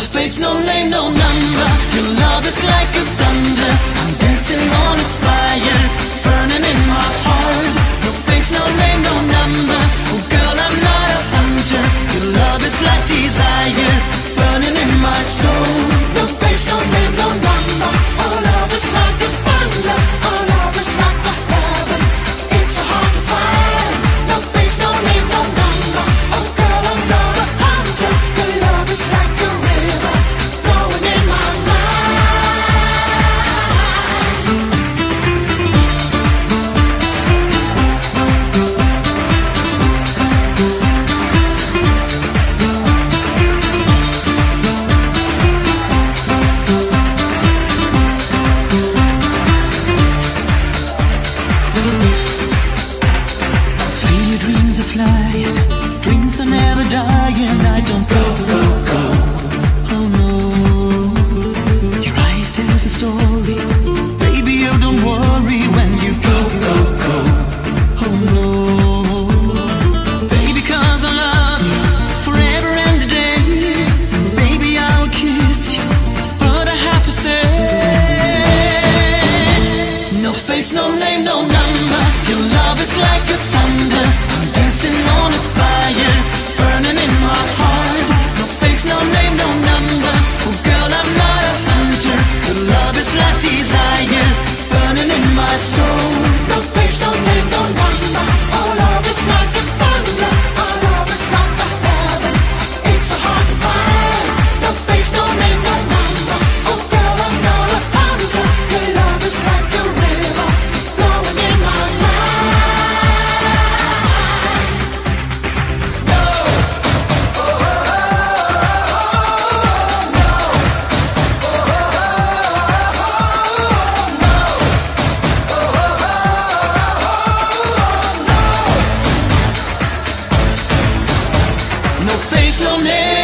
face, no name, no number. Your love is like a thunder. I'm dancing on a fire, burning in my heart. No face, no name, no number. Oh girl, I'm not a hunter. Your love is like desire, burning in my soul. No face, no name, no number. Our love is like a thunder. Our love is like a heaven. It's so hard to find. No face, no name, no number. Oh girl, I'm not a hunter. Your love is like a river flowing in my mind. Feel your dreams are flying, dreams are never dying. I don't go, go, go. Oh no, your eyes tell the story. Baby, you don't worry when you go, go, go. Oh no, baby, 'cause I love you forever and a day. Baby, I will kiss you, but I have to say, no face, no name, no number. Your love is like a thunder. I'm dancing on a fire, burning in my heart. No face, no name, no number. Oh girl, I'm not a hunter. Your love is like desire, burning in my soul. No face, no name, no number. Our love is like a thunder. Our love is like a heaven. It's so hard to find. No face, no name, no number. Oh girl, I'm not a hunter. Your love is like a river flowing in my mind. No face, no name.